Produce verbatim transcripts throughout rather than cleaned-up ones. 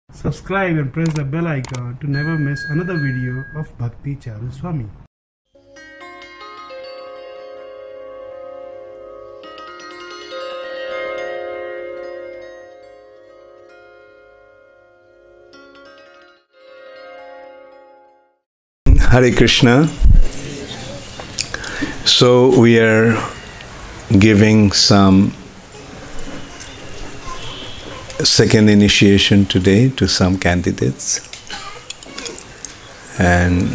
Subscribe and press the bell icon to never miss another video of Bhakti Charu Swami. Hare Krishna. So we are giving some second initiation today to some candidates, and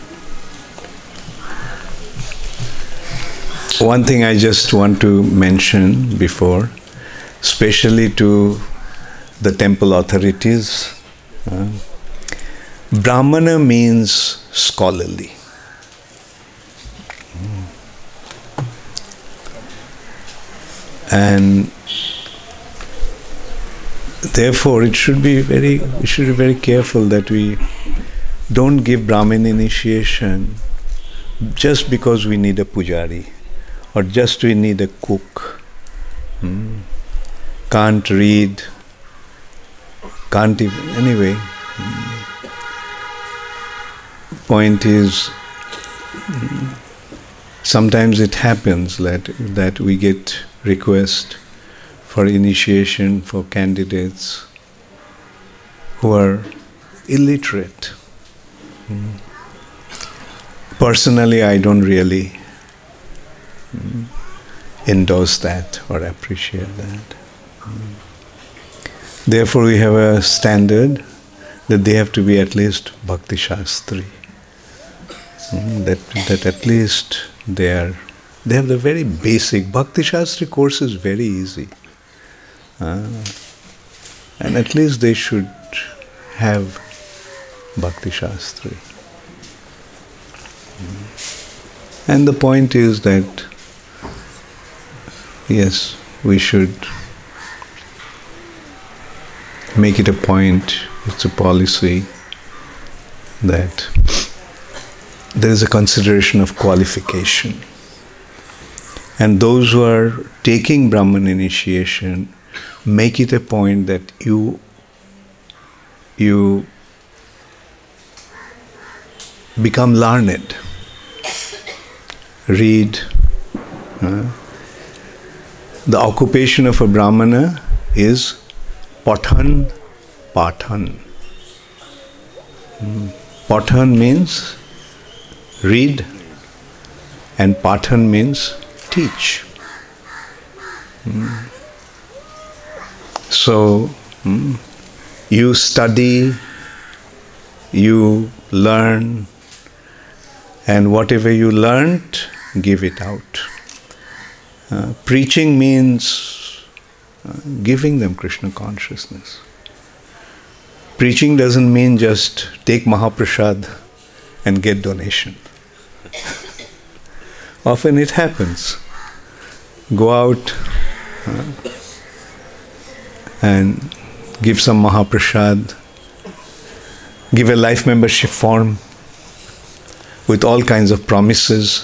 one thing I just want to mention before, especially to the temple authorities, uh, Brahmana means scholarly. And therefore, it should be very, we should be very careful that we don't give Brahmin initiation just because we need a pujari or just we need a cook. Hmm. Can't read, can't even, anyway. Hmm. Point is, hmm, sometimes it happens that, that we get request for initiation for candidates who are illiterate. Mm. Personally, I don't really mm, endorse that or appreciate that. Mm. Therefore, we have a standard that they have to be at least Bhakti Shastri. Mm, that, that at least they are, they have the very basic. Bhakti Shastri course is very easy. Uh, and at least they should have Bhakti Shastri. Mm. And the point is that, yes, we should make it a point, it's a policy, that there is a consideration of qualification. And those who are taking Brahman initiation, make it a point that you you become learned, read. Uh, the occupation of a Brahmana is Pathan Pathan. Mm. Pathan means read, and Pathan means teach. Mm. So, mm, you study, you learn, and whatever you learned, give it out. Uh, preaching means uh, giving them Krishna consciousness. Preaching doesn't mean just take Mahaprasad and get donation. Often it happens. Go out uh, and give some Mahaprasad, give a life membership form with all kinds of promises.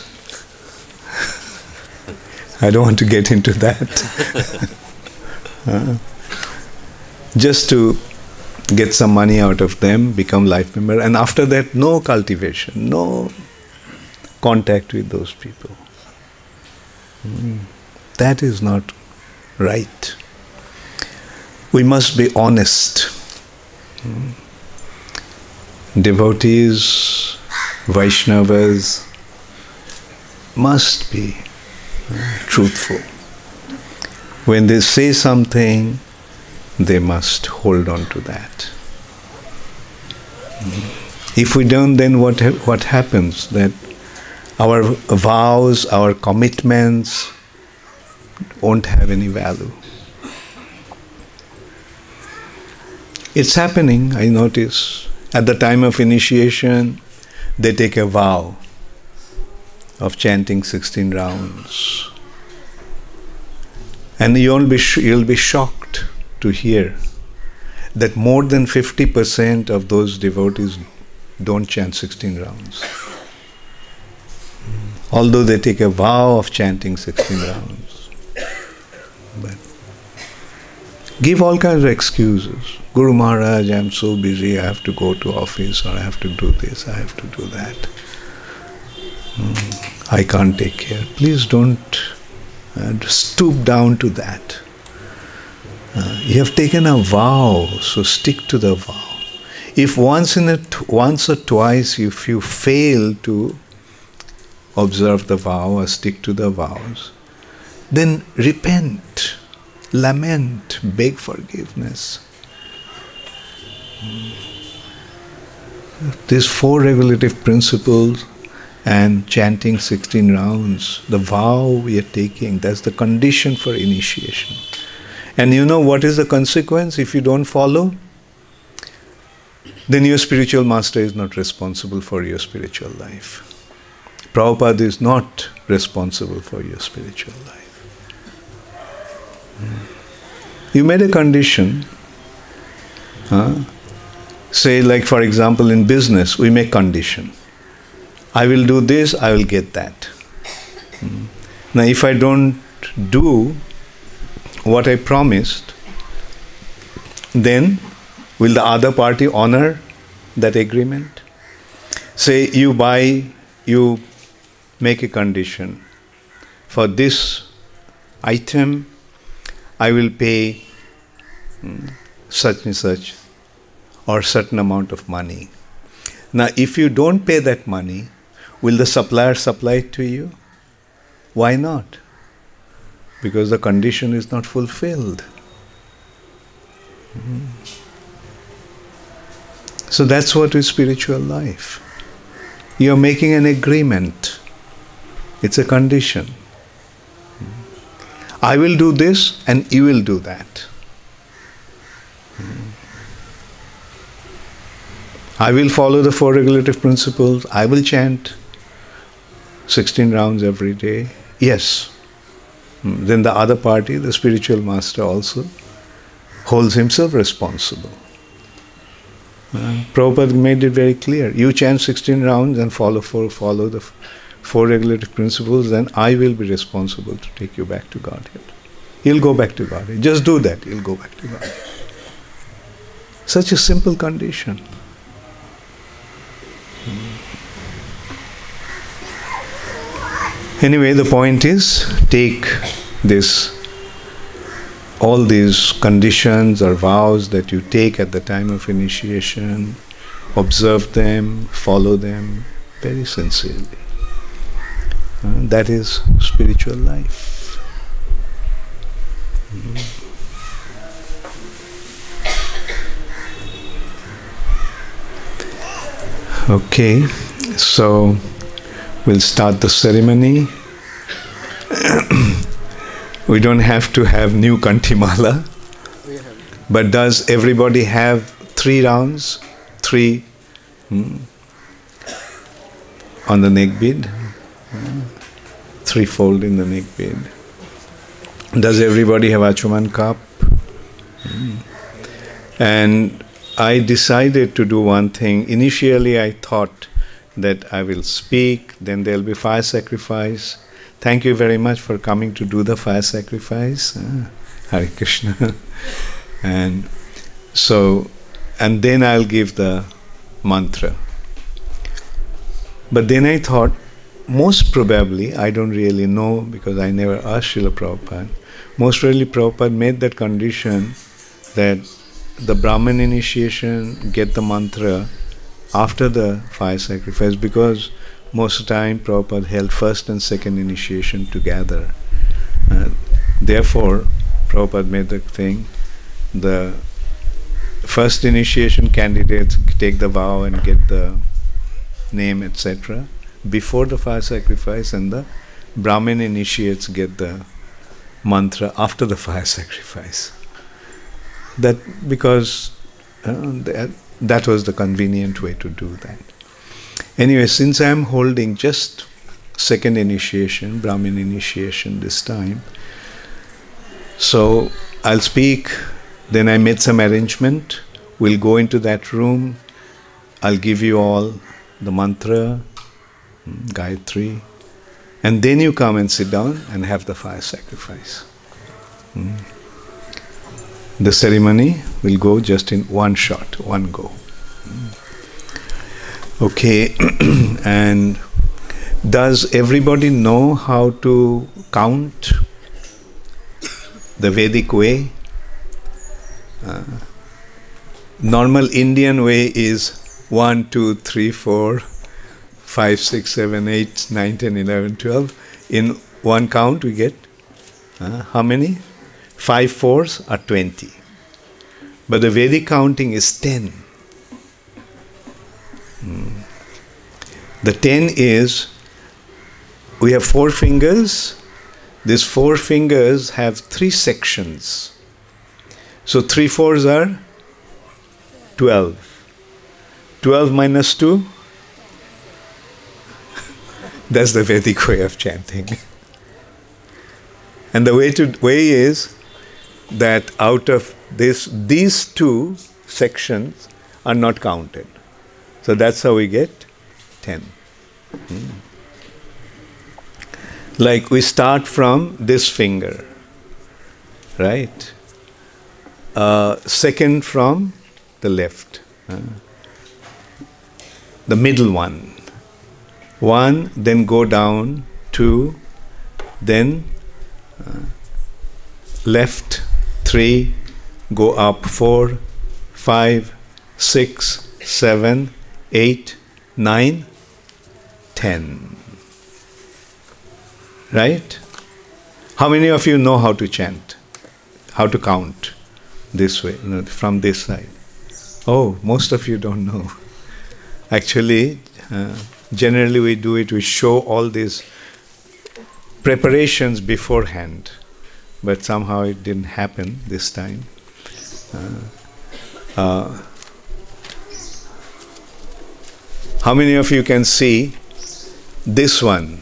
I don't want to get into that. uh, just to get some money out of them, become life member, and after that, no cultivation, no contact with those people. Mm. That is not right. We must be honest. Mm. Devotees, Vaishnavas must be uh, truthful. When they say something, they must hold on to that. Mm. If we don't, then what ha- what happens? That our vows, our commitments won't have any value. It's happening, I notice. At the time of initiation, they take a vow of chanting sixteen rounds. And you'll be, sh- you'll be shocked to hear that more than fifty percent of those devotees don't chant sixteen rounds. Although they take a vow of chanting sixteen rounds. But give all kinds of excuses. Guru Maharaj, I'm so busy, I have to go to office, or I have to do this, I have to do that. Mm, I can't take care. Please don't uh, stoop down to that. Uh, you have taken a vow, so stick to the vow. If once in a t- once or twice if you fail to observe the vow or stick to the vows, then repent, lament, beg forgiveness. These four regulative principles and chanting sixteen rounds, the vow we are taking, that's the condition for initiation. And you know what is the consequence if you don't follow? Then your spiritual master is not responsible for your spiritual life. Prabhupada is not responsible for your spiritual life. You made a condition. Huh? Say, like for example, in business, we make condition. I will do this, I will get that. Hmm. Now, if I don't do what I promised, then will the other party honor that agreement? Say you buy, you make a condition. For this item, I will pay hmm, such and such or certain amount of money. Now, if you don't pay that money, will the supplier supply it to you? Why not? Because the condition is not fulfilled. Mm-hmm. So that's what is spiritual life. You are making an agreement. It's a condition. Mm-hmm. I will do this and you will do that. Mm-hmm. I will follow the four regulative principles. I will chant sixteen rounds every day. Yes. Then the other party, the spiritual master, also holds himself responsible. Uh, Prabhupada made it very clear. You chant sixteen rounds and follow four, follow the f- four regulative principles, then I will be responsible to take you back to Godhead. He'll go back to Godhead. Just do that, he'll go back to Godhead. Such a simple condition. Anyway, the point is, take this, all these conditions or vows that you take at the time of initiation, observe them, follow them very sincerely. Uh, that is spiritual life. Mm-hmm. Okay, so we'll start the ceremony. We don't have to have new Kantimala. But does everybody have three rounds? Three hmm, on the neck bead? Hmm, three fold in the neck bead. Does everybody have Achuman cup? Hmm. And I decided to do one thing. Initially I thought that I will speak, then there will be fire sacrifice. Thank you very much for coming to do the fire sacrifice. Ah, Hare Krishna. And so, and then I'll give the mantra. But then I thought, most probably, I don't really know because I never asked Srila Prabhupada, most really Prabhupada made that condition that the Brahman initiation get the mantra after the fire sacrifice, because most of the time Prabhupada held first and second initiation together. Uh, therefore, Prabhupada made the thing, the first initiation candidates take the vow and get the name, et cetera before the fire sacrifice, and the Brahmin initiates get the mantra after the fire sacrifice. That because uh, that, that was the convenient way to do that. Anyway, since I am holding just second initiation, Brahmin initiation this time, so I'll speak, then I made some arrangement, we'll go into that room, I'll give you all the mantra, Gayatri, and then you come and sit down and have the fire sacrifice. Mm. the ceremony will go just in one shot, one go. Okay, and does everybody know how to count the Vedic way? Uh, normal Indian way is one, two, three, four, five, six, seven, eight, nine, ten, eleven, twelve. In one count we get uh, how many? Five fours are twenty. But the Vedic counting is ten. Hmm. The ten is, we have four fingers. These four fingers have three sections. So three fours are twelve. twelve minus two? That's the Vedic way of chanting. And the way to way is that out of this, these two sections are not counted. So that's how we get ten. Hmm. Like we start from this finger, right? Uh, second from the left. Uh, the middle one. One, then go down, two, then uh, left, three, go up, four, five, six, seven, eight, nine, ten. Right? How many of you know how to chant? How to count this way, you know, from this side? Oh, most of you don't know. Actually, uh, generally we do it, we show all these preparations beforehand, but somehow it didn't happen this time. Uh, uh, how many of you can see this one?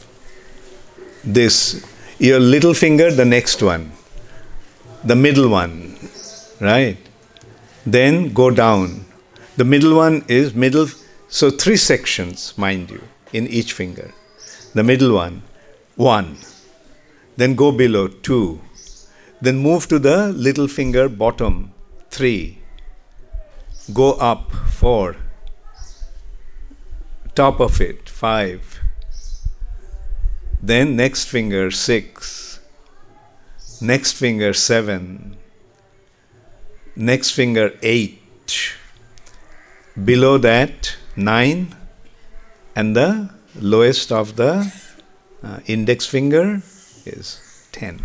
This, your little finger, the next one, the middle one, right? Then go down. The middle one is middle, so three sections, mind you, in each finger. The middle one, one. Then go below, two. Then move to the little finger bottom, three. Go up, four. Top of it, five. Then next finger, six. Next finger, seven. Next finger, eight. Below that, nine. And the lowest of the uh, index finger is ten.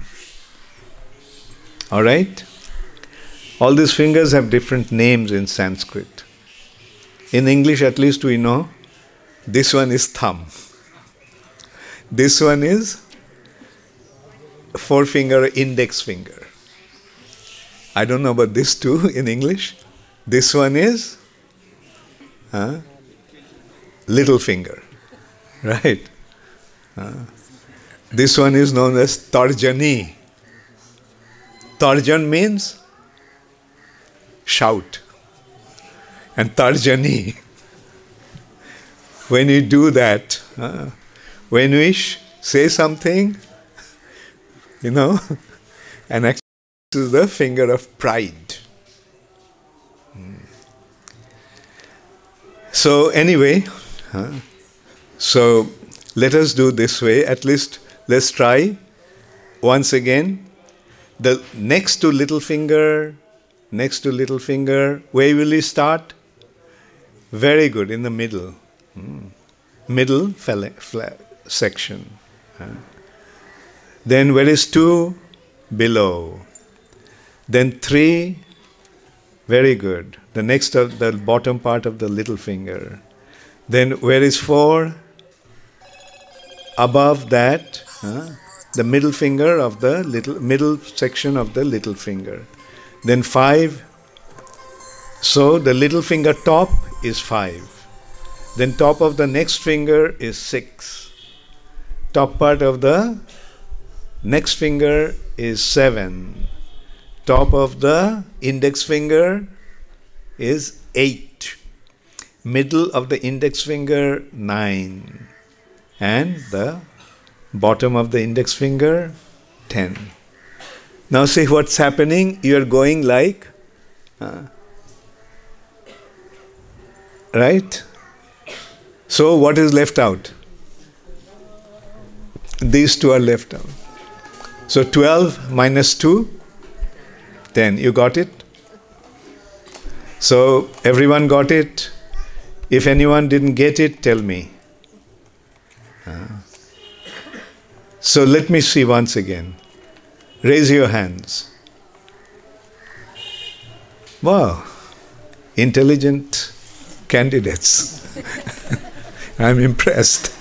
All right? All these fingers have different names in Sanskrit. In English, at least we know, this one is thumb. This one is forefinger, index finger. I don't know about this two in English. This one is uh, little finger, right? Uh, this one is known as Tarjani. Tarjan means shout. And Tarjani, when you do that, uh, when we sh- say something, you know, and actually this is the finger of pride. Hmm. So anyway, uh, so let us do this way. At least let's try once again. The next to little finger, next to little finger, where will you start? Very good, in the middle. Hmm. Middle fla- fla- section. Uh, then where is two? Below. Then three. Very good. The next of the bottom part of the little finger. Then where is four? Above that, uh, the middle finger of the little middle section of the little finger. Then five. So the little finger top is five. Then top of the next finger is six. Top part of the next finger is seven. Top of the index finger is eight. Middle of the index finger, nine. And the bottom of the index finger, ten. Now see what's happening. You are going like, uh, right? So what is left out? These two are left out. So twelve minus two, ten. You got it? So everyone got it? If anyone didn't get it, tell me. Uh, so let me see once again. Raise your hands. Wow, intelligent candidates. I'm impressed.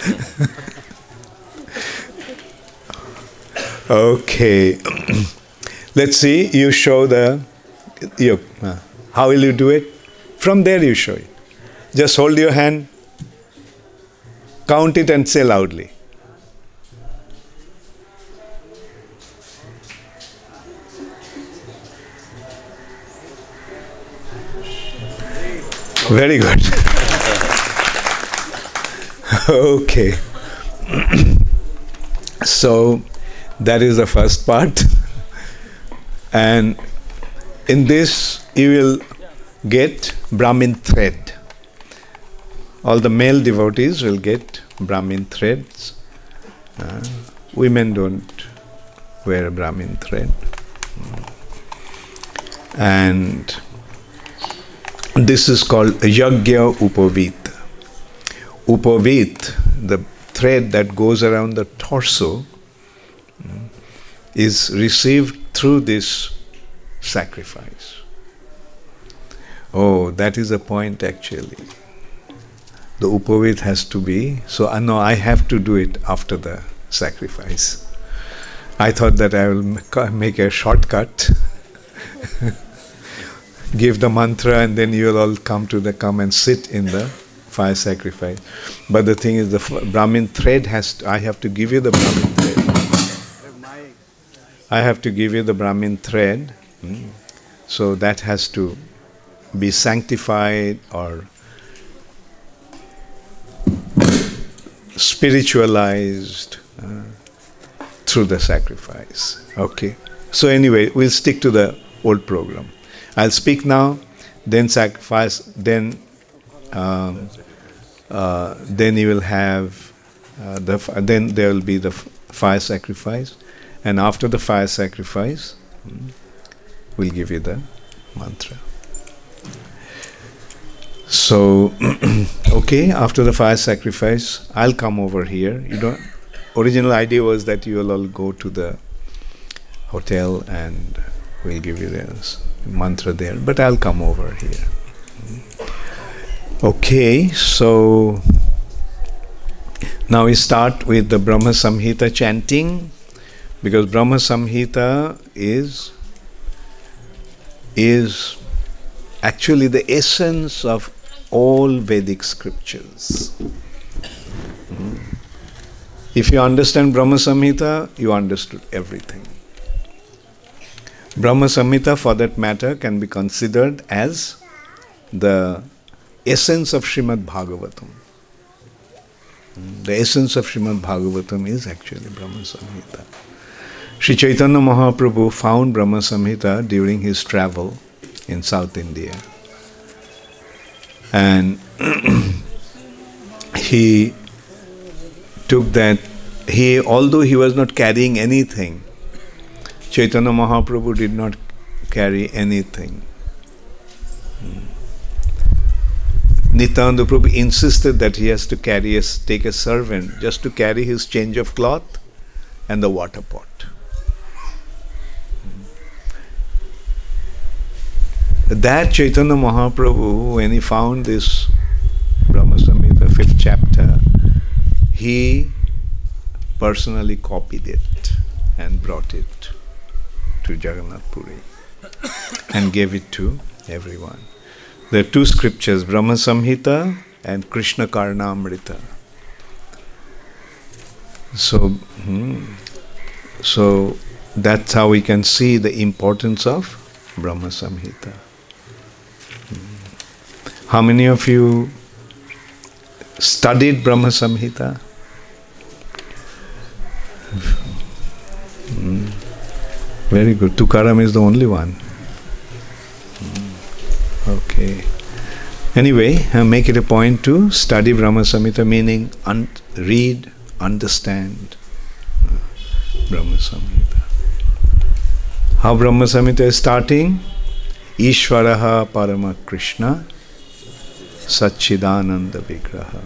Okay. Let's see, you show the, you, uh, how will you do it? From there you show it. Just hold your hand, count it and say loudly. Very good. Okay. So that is the first part. And in this you will get Brahmin thread. All the male devotees will get Brahmin threads. Uh, women don't wear a Brahmin thread. And this is called Yajna Upavit. Upavit, the thread that goes around the torso, is received through this sacrifice. Oh, that is a point actually. The Upavit has to be, so uh, no, I have to do it after the sacrifice. I thought that I will make a shortcut, give the mantra, and then you will all come to the, come and sit in the fire sacrifice. But the thing is, the Brahmin thread has to, I have to give you the Brahmin thread. I have to give you the Brahmin thread. Hmm. So that has to be sanctified or spiritualized uh, through the sacrifice. Okay. So anyway, we'll stick to the old program. I'll speak now, then sacrifice, then um, uh, then you will have uh, the then there will be the fire sacrifice, and after the fire sacrifice, hmm, we'll give you the mantra. So, okay, after the fire sacrifice, I'll come over here. You don't. Original idea was that you will all go to the hotel and we'll give you the mantra there. But I'll come over here. Okay, so now we start with the Brahma Samhita chanting, because Brahma Samhita is is actually the essence of all Vedic scriptures. Mm. If you understand Brahma Samhita, you understood everything. Brahma Samhita, for that matter, can be considered as the essence of Srimad Bhagavatam. Mm. The essence of Srimad Bhagavatam is actually Brahma Samhita. Sri Chaitanya Mahaprabhu found Brahma Samhita during his travel in South India. And he took that, he, although he was not carrying anything, Chaitanya Mahaprabhu did not carry anything. Hmm. Nityananda Prabhu insisted that he has to carry a, take a servant just to carry his change of cloth and the water pot. That Chaitanya Mahaprabhu, when he found this Brahma Samhita, fifth chapter, he personally copied it and brought it to Jagannath Puri and gave it to everyone. There are two scriptures, Brahma Samhita and Krishna Karnamrita. So, hmm, so that's how we can see the importance of Brahma Samhita. How many of you studied Brahma Samhita? Hmm. Very good. Tukaram is the only one. Okay. Anyway, uh, make it a point to study Brahma Samhita, meaning un- read, understand uh, Brahma Samhita. How Brahma Samhita is starting? Ishvaraha Parama Krishna Satchidananda Vigraha.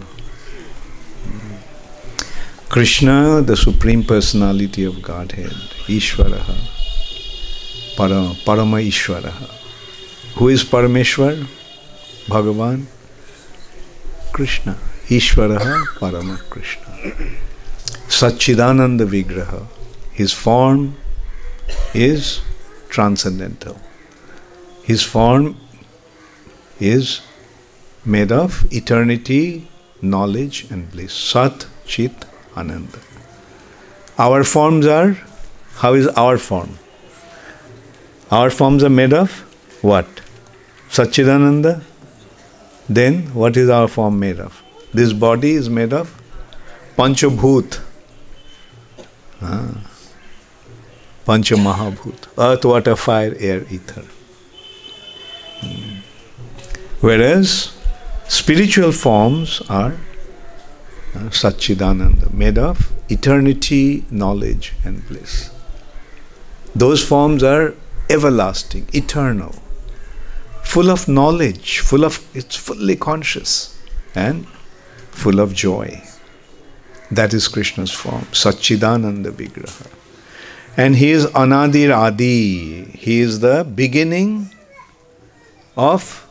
Krishna, the Supreme Personality of Godhead. Ishvaraha Parama, Parama Ishvaraha. Who is Parameshwar? Bhagavan? Krishna. Ishvaraha Parama Krishna. Satchidananda Vigraha. His form is transcendental. His form is made of eternity, knowledge and bliss. Sat, Chit, Ananda. Our forms are, how is our form? Our forms are made of what? Satchidananda? Then what is our form made of? This body is made of Panchabhut. Ah. Pancha Mahabhut. Earth, water, fire, air, ether. Hmm. Whereas spiritual forms are uh, Satchidananda, made of eternity, knowledge and bliss. Those forms are everlasting, eternal, full of knowledge, full of, it's fully conscious and full of joy. That is Krishna's form, Satchidananda Vigraha. And he is Anadir Adi. He is the beginning of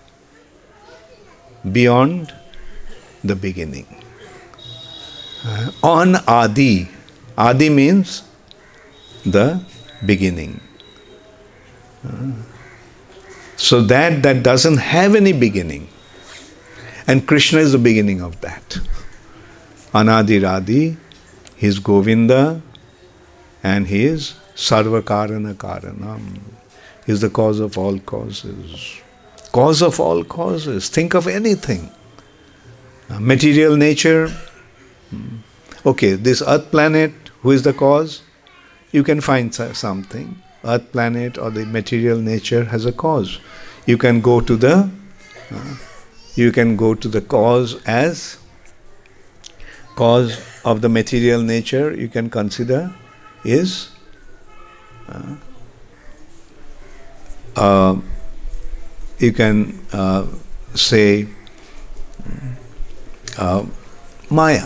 beyond the beginning. Uh, on Adi. Adi means the beginning. Uh, so that that doesn't have any beginning. And Krishna is the beginning of that. Anadir Adi. He is Govinda. And he is Sarva Karana Karanam. He is the cause of all causes. Cause of all causes. Think of anything. Uh, material nature. Okay, this earth planet, who is the cause? You can find something. Earth planet or the material nature has a cause. You can go to the uh, you can go to the cause as cause of the material nature. You can consider is uh, uh, you can uh, say uh, Maya,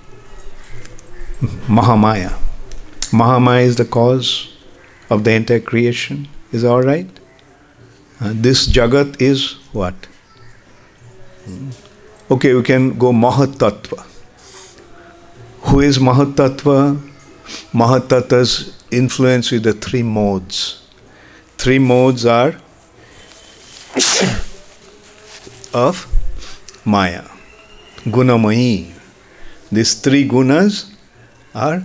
Mahamaya. Mahamaya is the cause of the entire creation. Is that all right? Uh, this Jagat is what? Okay, we can go Mahat Tattva. Who is Mahat Tattva? Mahatatta's influence with the three modes. Three modes are of Maya. Gunamayi. These three gunas are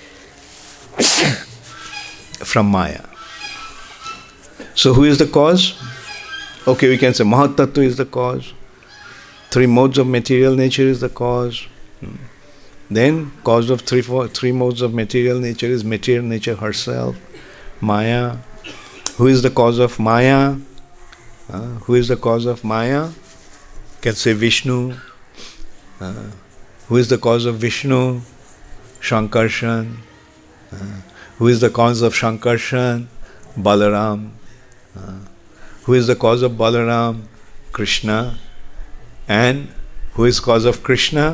from Maya. So who is the cause? Okay, we can say Mahatattva is the cause. Three modes of material nature is the cause. Hmm. Then, cause of three, four, three modes of material nature is material nature herself, Maya. Who is the cause of Maya? Uh, who is the cause of Maya? You can say Vishnu. Uh, who is the cause of Vishnu? Shankarshan. Uh, who is the cause of Shankarshan? Balaram. Uh, who is the cause of Balaram? Krishna. And who is cause of Krishna?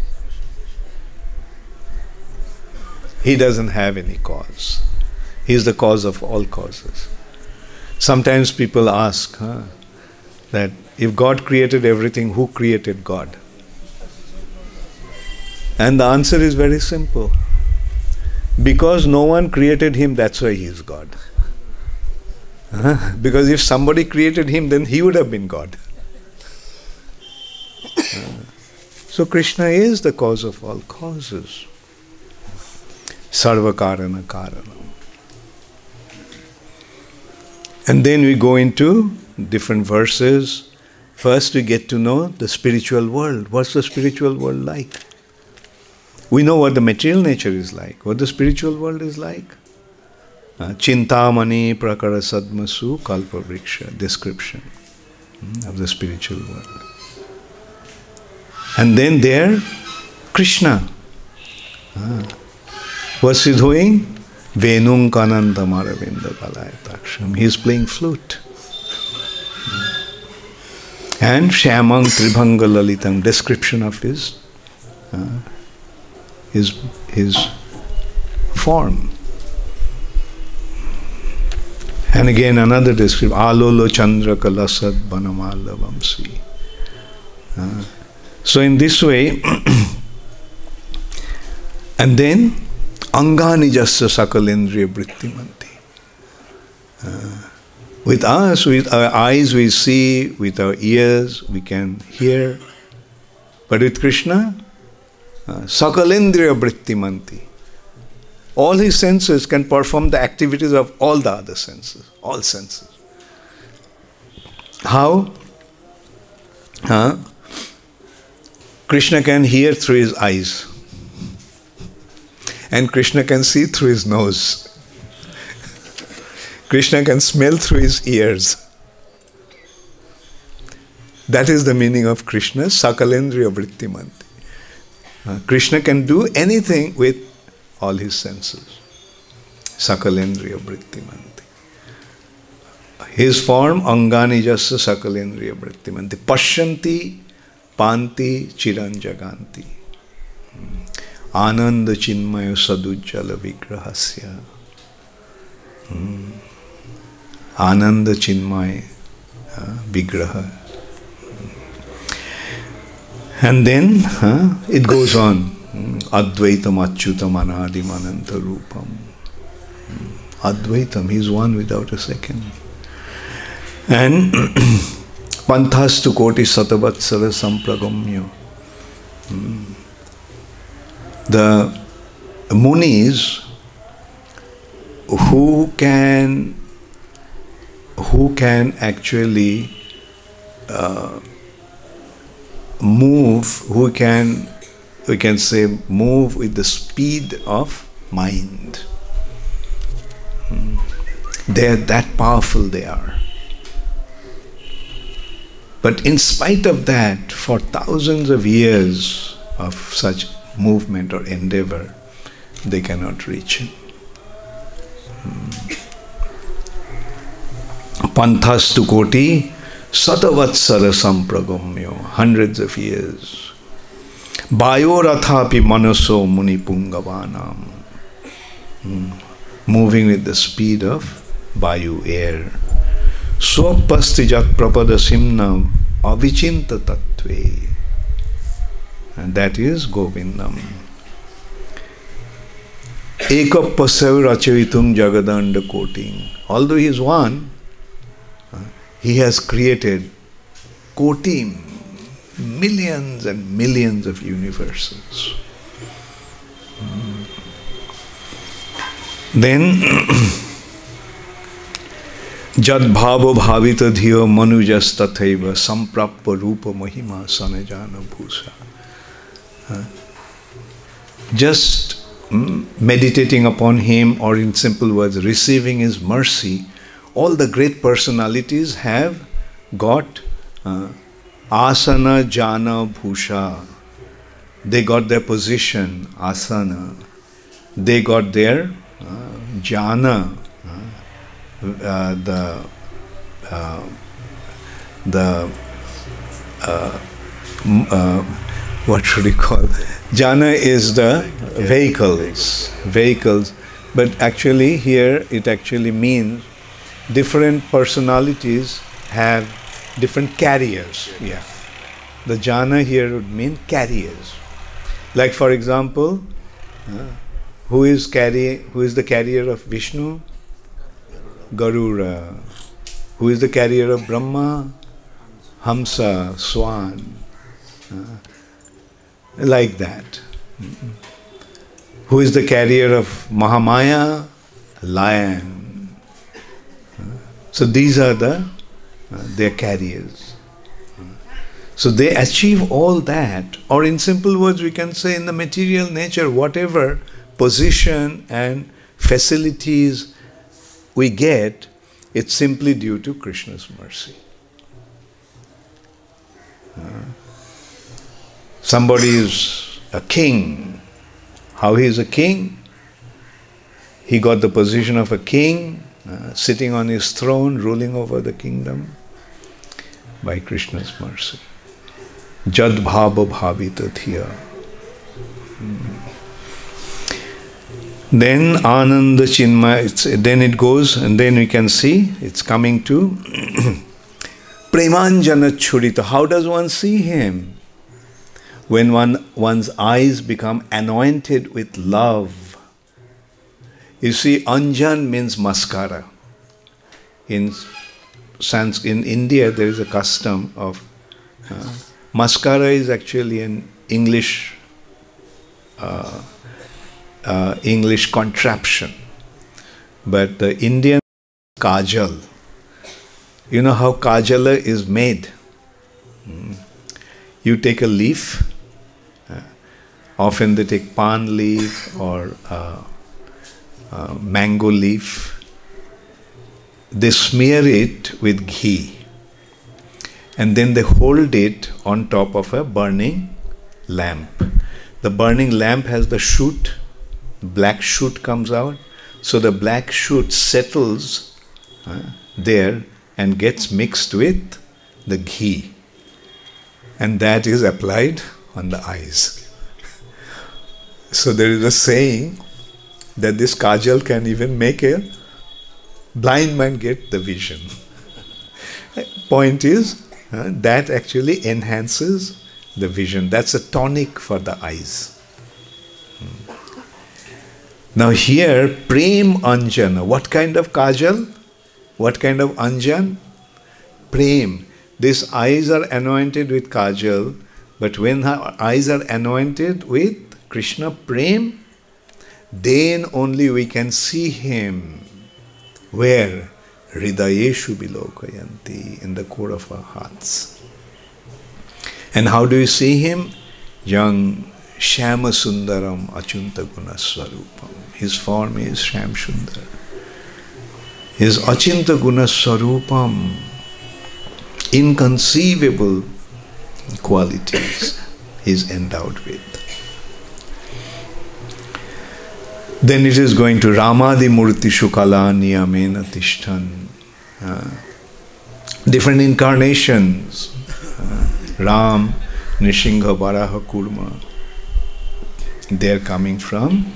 He doesn't have any cause. He is the cause of all causes. Sometimes people ask huh, that if God created everything, who created God? And the answer is very simple. Because no one created him, that's why he is God. Uh, because if somebody created him, then he would have been God. Uh, so Krishna is the cause of all causes. Sarva Karana Karanam. And then we go into different verses. First we get to know the spiritual world. What's the spiritual world like? We know what the material nature is like. What the spiritual world is like? Uh, Chintamani prakara sadmasu kalpa vriksha, description mm, of the spiritual world. And then there, Krishna. Uh, what's he doing? Venung kanantam aravinda kalayataksam. He is playing flute. And Shyamang Tribhanga Lalitam, description of his, uh, his, his form. And again another description, Alolo Chandra Kalasad Banamala Vamsi. Uh, so in this way, and then Angani Jasya Sakalendriya Vrittimanti. Uh, with us, with our eyes we see, with our ears we can hear. But with Krishna, uh, Sakalendriya Vrittimanti. All his senses can perform the activities of all the other senses, all senses. How? Huh? Krishna can hear through his eyes. And Krishna can see through his nose. Krishna can smell through his ears. That is the meaning of Krishna, Sakalendriya Vrittimanti. Uh, Krishna can do anything with all his senses. Sakalendriya Vrittimanti. His form, Angani Jasya Sakalendriya Vrittimanti. Pashyanti Panti Chiranjaganti. Ananda Chinmaya Sadujjala Vigrahasya. Hmm. Ananda Chinmaya uh, Vigraha. And then uh, it goes on. Advaitam Achyutam Anadim Ananta Rupam. Advaitam, he is one without a second. And Panthastu Koti Satavatsara Sampragamyo. The Munis who can who can actually uh, move, who can we can say move with the speed of mind. They are that powerful they are. But in spite of that, for thousands of years of such movement or endeavor, they cannot reach him. Panthastu koti satavatsara sampragamyo, hundreds of years. Vayorathapi manaso muni pungavanam, moving with the speed of vayu, air. Swapastijat prapada simna avichinta tattve. And that is Govindam. Ekapasya rachavitum jagadanda koting. Although he is one, he has created koti, millions and millions of universes. Then Jad bhava bhavita dhiyo manujas tathaiva samprappa rupa mahima sanajana bhusa. Uh, just mm, meditating upon him, or in simple words, receiving his mercy, all the great personalities have got uh, asana jana bhusha. They got their position, asana. They got their uh, jana, uh, the uh, the uh, uh, what should we call? Jana is the vehicles, vehicles. But actually here it actually means different personalities have different carriers. Yeah. The jana here would mean carriers. Like for example, uh, who is carry, who is the carrier of Vishnu? Garuda. Who is the carrier of Brahma? Hamsa, swan. Uh, like that. Mm-hmm. Who is the carrier of Mahamaya? Lion. Uh, so these are the uh, their carriers. Uh, so they achieve all that, or in simple words we can say in the material nature, whatever position and facilities we get, it's simply due to Krishna's mercy. Uh, somebody is a king. How he is a king? He got the position of a king, uh, sitting on his throne, ruling over the kingdom by Krishna's mercy. Jad bhava bhavita thiya. Then Ananda Chinmaya, it's, then it goes, and then we can see it's coming to Premanjana Churita. How does one see him? When one one's eyes become anointed with love. You see, Anjan means mascara. In Sans, in India, there is a custom of uh, mascara is actually an English uh, uh, English contraption, but the Indian kajal. You know how kajala is made? Hmm. You take a leaf. Uh, often they take pan leaf or uh, uh, mango leaf. They smear it with ghee and then they hold it on top of a burning lamp. The burning lamp has the shoot, black shoot comes out, so the black shoot settles uh, there and gets mixed with the ghee, and that is applied on the eyes. So there is a saying that this kajal can even make a blind man get the vision. Point is, uh, that actually enhances the vision. That's a tonic for the eyes. Hmm. Now here, Prem Anjana. What kind of kajal? What kind of anjan? Prem. These eyes are anointed with kajal, but when her eyes are anointed with Krishna Prem, then only we can see him. Where? Hridayeshu bilokayanti, in the core of our hearts. And how do you see him? Young Shama Sundaram Achunta Guna Swarupam. His form is Sham Sundar. His Achinta Guna Swarupam, inconceivable qualities he is endowed with. Then it is going to Ramadi Murti Shukala Niyamena Tishtan. Uh, different incarnations. Uh, Ram, Nishingha, Varaha, Kurma. They are coming from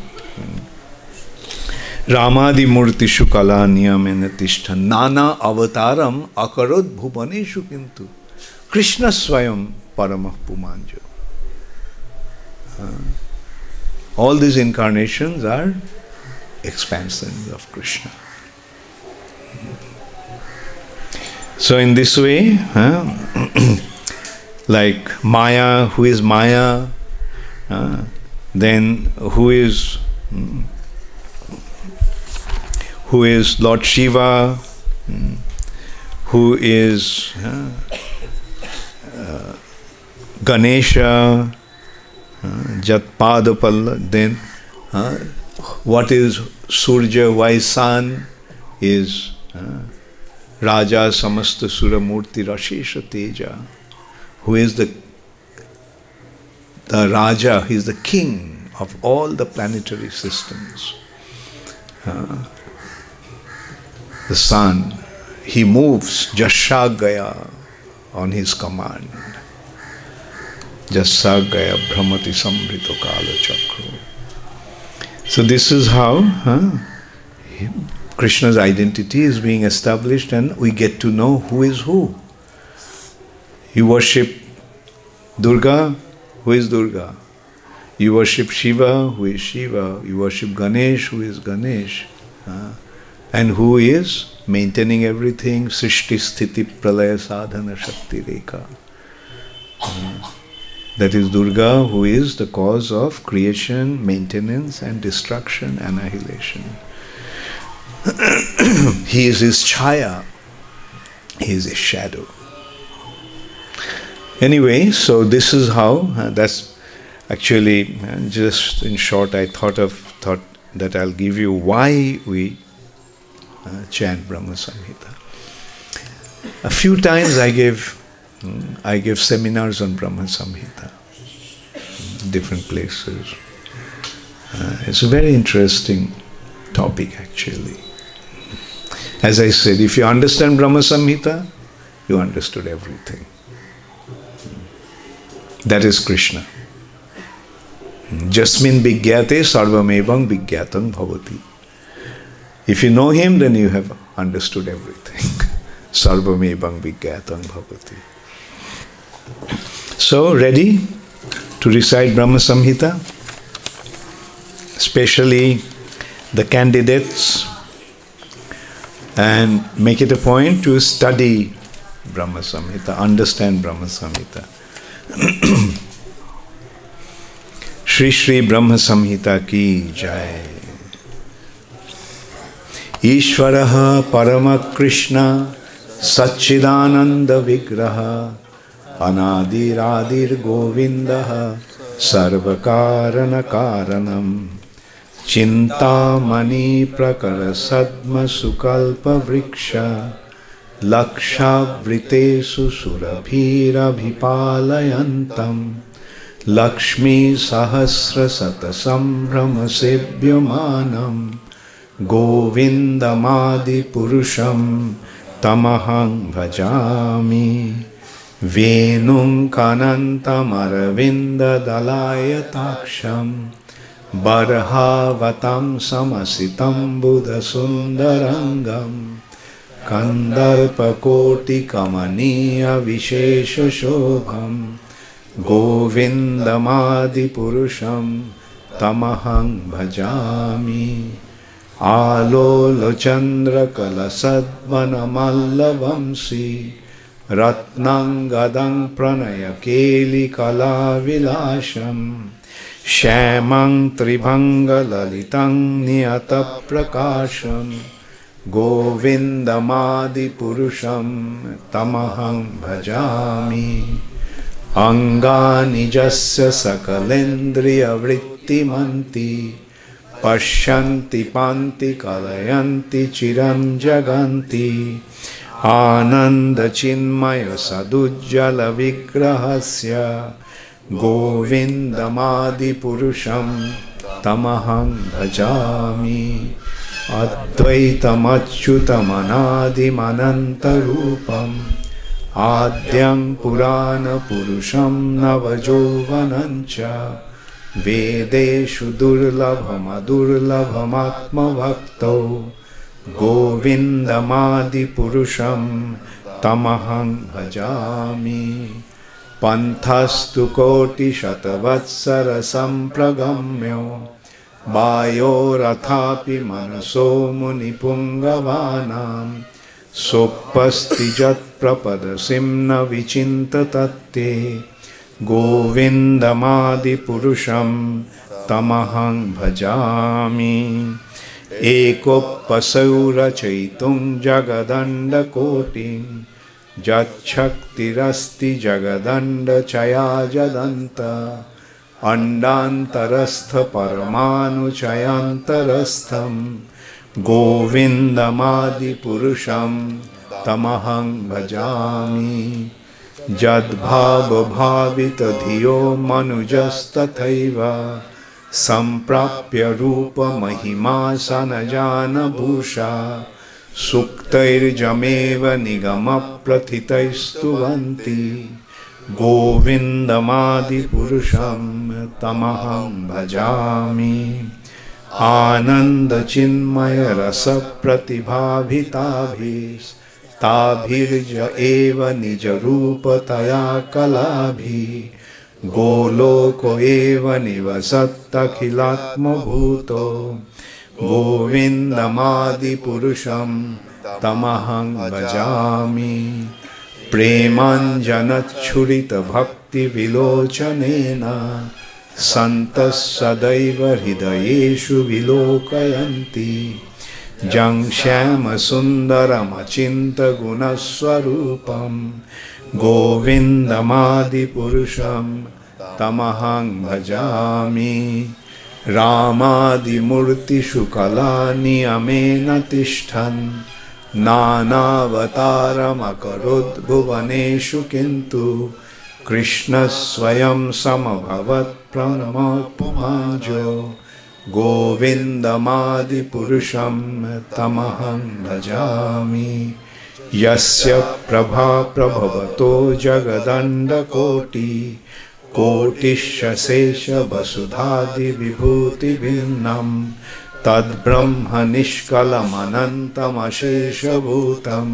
Ramadi Murti Shukala Niyamena Tishtan. Nana Avataram Akarod Bhubaneshu Kintu. Krishna Swayam Paramah Pumanjo. Uh, All these incarnations are expansions of Krishna. So in this way, huh, like Maya, who is Maya, uh, then who is hmm, who is Lord Shiva, hmm, who is uh, uh, Ganesha, Uh, Jatpadapalla, then uh, what is Surja, why sun is uh, Raja Samasta Suramurti Rashesha Teja, who is the, the Raja, he is the king of all the planetary systems. Uh, the sun, he moves Jashagaya on his command. Jasagaya Brahmati Sambrito Kala Chakro. So this is how huh, Krishna's identity is being established, and we get to know who is who. You worship Durga, who is Durga? You worship Shiva, who is Shiva? You worship Ganesh, who is Ganesh? Uh, and who is maintaining everything? Srishti Sthiti Pralaya Sadhana Shakti Rekha. Uh, That is Durga, who is the cause of creation, maintenance, and destruction, annihilation. He is his chaya. He is his shadow. Anyway, so this is how, uh, that's actually, uh, just in short, I thought of, thought that I'll give you why we uh, chant Brahma Samhita. A few times I give um, I give seminars on Brahma Samhita, um, different places. Uh, it's a very interesting topic actually. As I said, if you understand Brahma Samhita, you understood everything. That is Krishna. Jasmin Vigyate Sarvamevang Vigyatam Bhavati. If you know him, then you have understood everything. Sarvamevang Vigyatam Bhavati. So, ready to recite Brahma Samhita? Especially the candidates, and make it a point to study Brahma Samhita, understand Brahma Samhita. Shri Shri Brahma Samhita ki jai. Ishvaraha Parama Krishna Satchidananda Vigraha Anadir Adir Govindaha Sarvakarana Karanam Chintamani Prakara Sadma Sukalpa Vriksha Laksha Vritesu Surabhira Bhipalayantam Lakshmi Sahasra Sata Sambhrama Sebhyamanam Govindamadi Purusham Tamahang Bhajami Venum Kanantam Aravinda Dalaya Taksham Barhavatam Samasitam Buddha Sundarangam Kandarpakoti Kamaniya Vishesha Shobham Govindamadi Purusham Tamahang Bhajami Alolo Chandra Kalasadvana Mallavamsi Ratnangadang Pranaya Keli Kala Vilasham Shamang Tribhanga Lalitang Niyata Prakasham Govindamadi Purusham Tamahang Bhajami Angani Jasya Sakalendriya Vrittimanti Pashyanti Panti Kalayanti Chiram Jaganti Ananda Chinmaya Sadujjala Vigrahasya Govindamadi Purusham Tamahang Bhajami Advaitam Achyutam Anadim Ananta Rupam Adyam Purana Purusham Navajovanancha Vedeshu Durlabham Adurlabham Atma Bhakto Govindamadi Purusham Tamahang Bhajami Panthastu Koti Shatavatsara Sampragamyo Vayo Rathapi Manaso Munipungavanam Soppastijat Prapada Simna Vichinta Tatte Govindamadi Purusham Tamahang Bhajami Ekopasaura Chaitung Jagadanda Kotim Jachaktirasti Jagadanda Chaya Jadanta Andantarastha Paramanu Chayantarastham Govindamadi Purusham Tamahang Bhajami Jadbhava Bhavita Dhiyo Manujastathaiva Samprapya Rupa Mahima Sanajana Bhusha Suktair Jameva Nigama Prathitaistuvanti Govindamadi Purusham Tamaham Bhajami Ananda Chinmaya Rasa Pratibhabhitabhis Tabhirja Eva Nija Rupa Taya Kalabhi Goloko Eva Nivasatta Khilatma Bhuto Govindamadi Purusham Tamahang Bhajami Premanjanachurita Bhakti Vilochanena Santas Sadaiva Hridayeshu Vilokayanti Jang Shyama Sundaram Achinta Gunaswarupam Govindamadi Purusham Tamahang Bhajami रामादिमूर्तिषु कलानियमेन तिष्ठन् नानावतारमकरोद्भुवनेषु किन्तु कृष्णः स्वयं समभवत् प्रणमोपुमाञ्जो गोविन्दमादिपुरुषं तमहं भजामि यस्य प्रभा प्रभवतो जगदण्डकोटि कोटिशेष वसुधादिविभूतिभिन्नं तद्ब्रह्म निष्कलमनन्तमशेषभूतं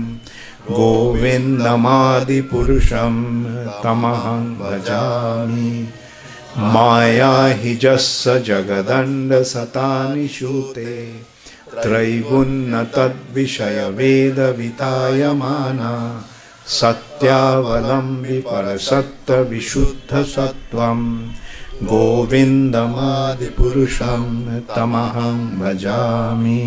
गोविन्दमादिपुरुषं तमहं भजामि माया हि जस्य जगदण्डशतानिषूते त्रैगुण्य तद्विषयवेदवितायमाना सत्यावलम्बि परसत्त्वविशुद्धसत्त्वं गोविन्दमादिपुरुषं तमहं भजामि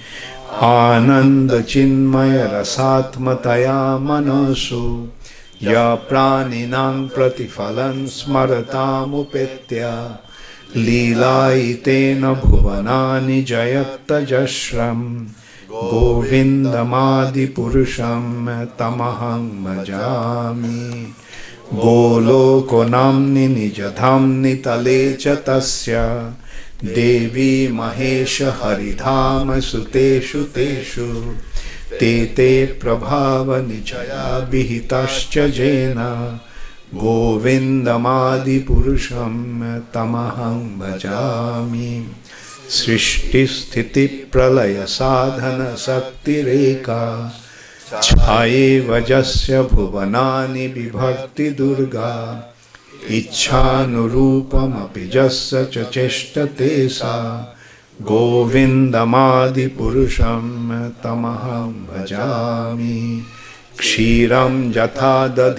आनन्दचिन्मयरसात्मतया मनसु या प्राणिनां प्रतिफलं स्मरतामुपेत्य लीलायितेन भुवनानि जयत्यजस्रं गोविन्दमादिपुरुषं तमहं भजामि गोलोको नाम्नि निजधाम्नि तले च तस्य देवी महेश हरिधाम सुतेषु तेषु ते ते प्रभावनिचया विहितश्च येन गोविन्दमादिपुरुषं तमहं भजामि सृष्टिस्थितिप्रलयसाधनशक्तिरेका छायेव यस्य भुवनानि बिभर्ति दुर्गा इच्छानुरूपमपि यस्य च चेष्टते सा गोविन्दमादिपुरुषं तमहं भजामि क्षीरं यथा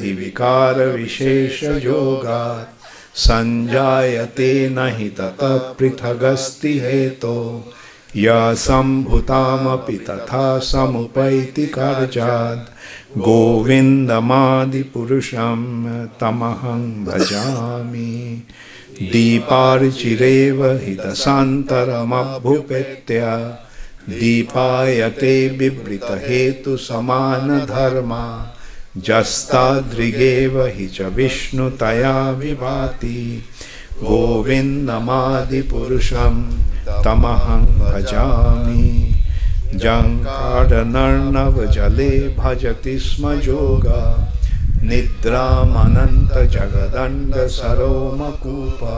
दधिविकारविशेषयोगात् संजायते न हि ततः पृथगस्ति हेतो या सम्भूतामपि तथा समुपैति कार्यात् गोविन्दमादिपुरुषं तमहं भजामि दीपार्चिरेव हि दशान्तरमभ्युपेत्य दीपायते बिवृतहेतुसमानधर्मा जस्तादृगेव हि च विष्णुतया विभाति गोविन्दमादिपुरुषं तमहं भजामि जङ्काडनर्णवजले भजति स्म योगा निद्रामनन्तजगदण्डसरोमकूपा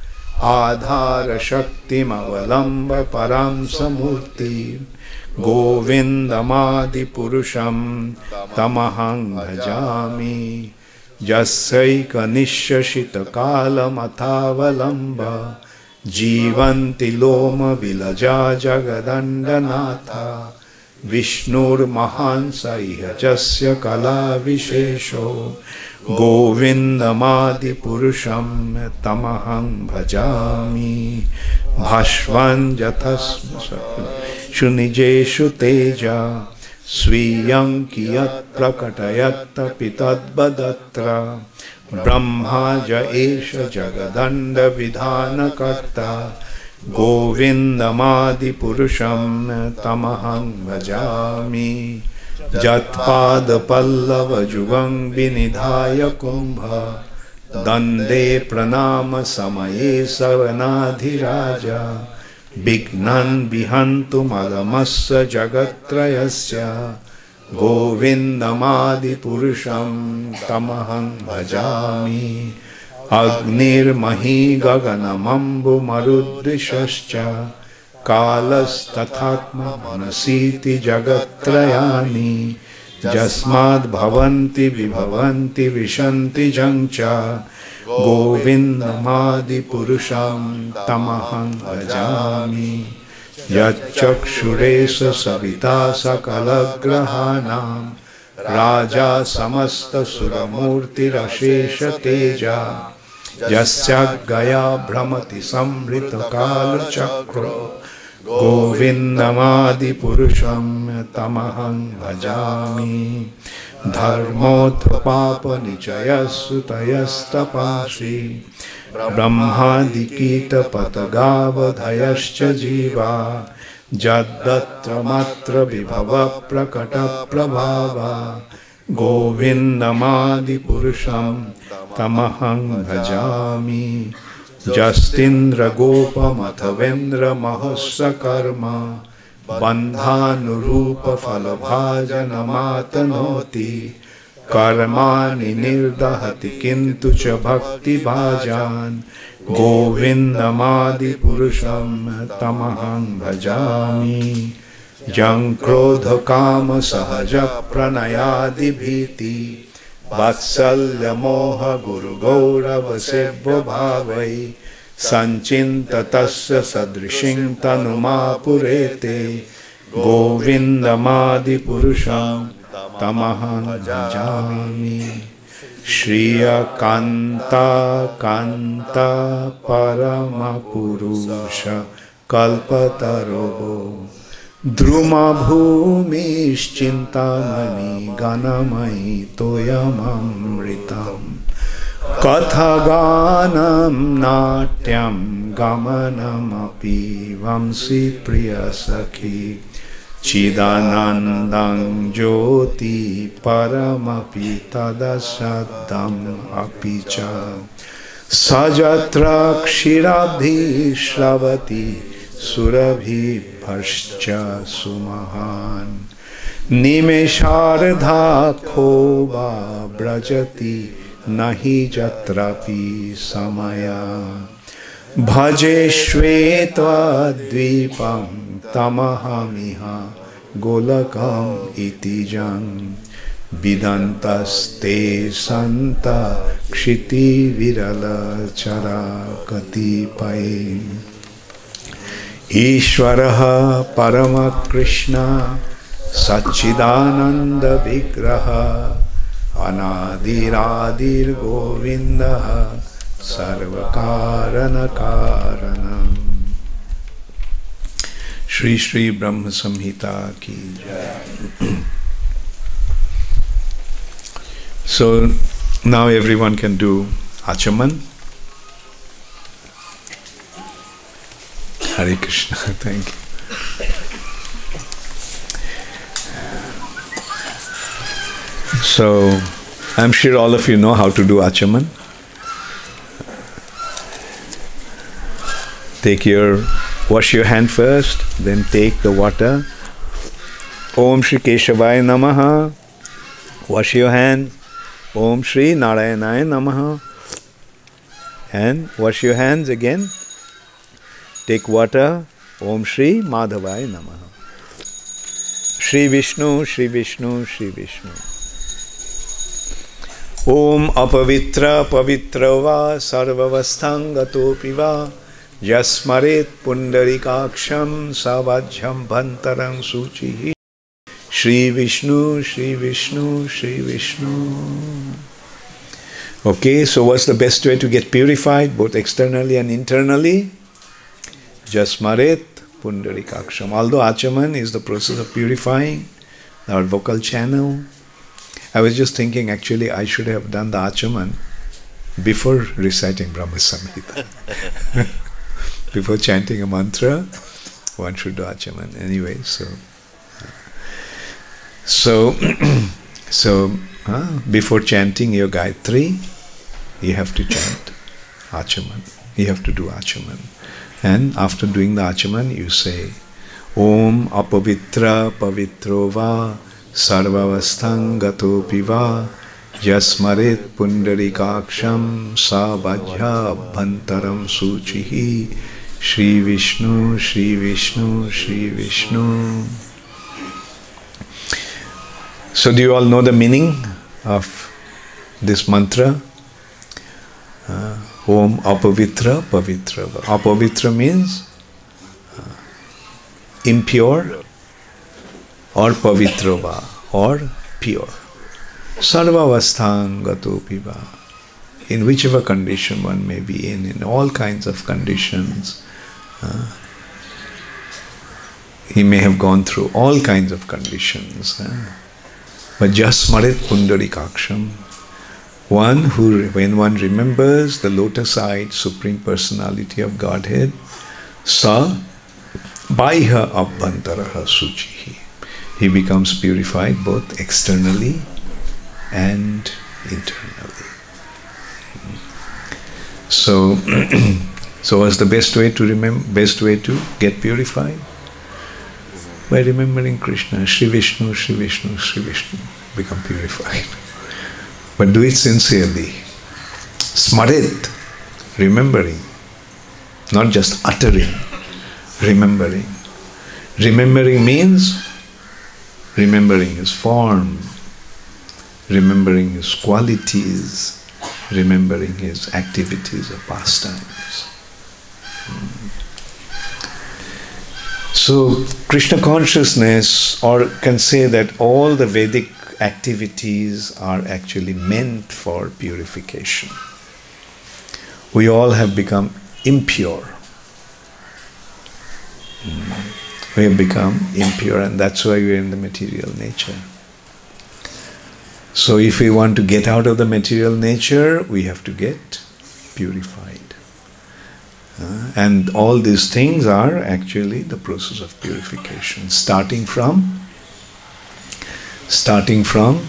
आधारशक्तिमवलम्ब परां समूर्ति गोविन्दमादिपुरुषं तमहं भजामि यस्यैकनिश्यसितकालमथावलम्ब जीवन्ति लोमविलजा जगदण्डनाथा विष्णुर्महान् स इह यस्य कलाविशेषो गोविन्दमादिपुरुषं तमहं भजामि भास्वन् यथस्मसु निजेषु तेजा स्वीयं कियत् प्रकटयत्तपि तद्वदत्र ब्रह्मा ज एष जगदण्डविधानकर्ता गोविन्दमादिपुरुषं तमहं भजामि यत्पादपल्लवयुगं विनिधाय कुम्भ दन्दे प्रणाम समये सवनाधिराजा विघ्नं विहन्तु मदमस्य जगत्त्रयस्य गोविन्दमादिपुरुषं तमहं भजामि अग्निर्मही गगनमम्बुमरुद्विषश्च कालस्तथात्मा मनसीति जगत्त्रयानि यस्माद्भवन्ति विभवन्ति विशन्ति जञ्च गोविन्दमादिपुरुषं तमहं भजामि यच्चक्षुरेश सविता सकलग्रहाणां राजा समस्तसुरमूर्तिरशेष Teja यस्याज्ञया भ्रमति संवृतकालचक्रो गोविन्दमादिपुरुषं तमहं भजामि dharmottha papa nichayasutayastapasi brahmadikita patagavadhayascha jiva jaddatra matra vibhava prakata prabhava govindamadi purusham tamaham bhajami Justindra Gopa Mathavendra Mahassa Karma Bandhanurupa Phalabhajana Matanoti Karmani Nirdahati Kintu Cha Bhakti Bhajan Govindamadi Purusham Tamaham Bhajami Jang Krodha Kama Sahaja Pranayadi Bhiti Vatsalya Moha Guru Gaurava Sevya Bhavai Sanchinta Tasya Sadrishing Tanuma Purete Govindamadi Purusham Tamaham Bhajami Shriya Kanta Kanta Parama Purusha Kalpatarobo Druma Bhumischintamani Ganamai Toyamamritam Kathaganam Natyam Gamanamapi Vamsi Priyasaki Chidanandang Jyoti Paramapi Tadasadam Apicha Sajatra Kshirabhi Shravati Surabhi Bhascha Sumahan Nimeshardha Khoba Brajati Nahi Jatrapi Samaya Bhaje Shvetva Dvipam Tamahamiha Golakam Itijam Vidantaste Santa Kshiti Virala Chara Katipai Ishvaraha Parama Krishna Sachidananda Vigraha Anadiradir Govinda Sarvakarana Karanam Shri Shri Brahma Samhita Ki Jai. So now everyone can do Achaman. Hare Krishna, thank you. So, I'm sure all of you know how to do Achaman. Take your, wash your hand first, then take the water. Om Shri Keshavaya Namaha. Wash your hand. Om Shri Narayanaya Namaha. And wash your hands again. Take water. Om Shri Madhavaya Namaha. Shri Vishnu, Shri Vishnu, Shri Vishnu. Om Apavitra Pavitra Va Sarvavasthangato Piva Jasmaret Pundarikaksham Savajham Bhantaram Suchihi. Shri Vishnu, Shri Vishnu, Shri Vishnu. Okay, so what's the best way to get purified, both externally and internally? Jasmaret Pundarikaksham. Although Achaman is the process of purifying our vocal channel, I was just thinking actually I should have done the Achaman before reciting Brahma Samhita. Before chanting a mantra, one should do Achaman. Anyway, so so so uh, before chanting your Gayatri, you have to chant Achaman. You have to do Achaman. And after doing the Achaman, you say Om Apavitra Pavitro Va Sarvavasthang Gato Piva Jasmaret Pundarikaksham Sabhajya Bhantaram Suchihi. Shri Vishnu, Shri Vishnu, Shri Vishnu. So do you all know the meaning of this mantra? Uh, Om Apavitra Pavitra. Apavitra means uh, impure, or Pavitrava, or pure. Sarvavasthang Gato Piva. In whichever condition one may be in, in all kinds of conditions. Uh, he may have gone through all kinds of conditions. Uh, But Jasmarit Pundarikaksham, one who, when one remembers the lotus-eyed Supreme Personality of Godhead, sa baiha abhantaraha suchihi, he becomes purified both externally and internally. So, so what's the best way to remember? Best way to get purified? By remembering Krishna, Shri Vishnu, Shri Vishnu, Shri Vishnu, become purified. But do it sincerely. Smarit, remembering, not just uttering, remembering. Remembering means remembering his form, remembering his qualities, remembering his activities or pastimes. So, Krishna consciousness, or can say that all the Vedic activities are actually meant for purification. We all have become impure. We have become impure, and that's why we are in the material nature. So if we want to get out of the material nature, we have to get purified. Uh, and all these things are actually the process of purification, starting from starting from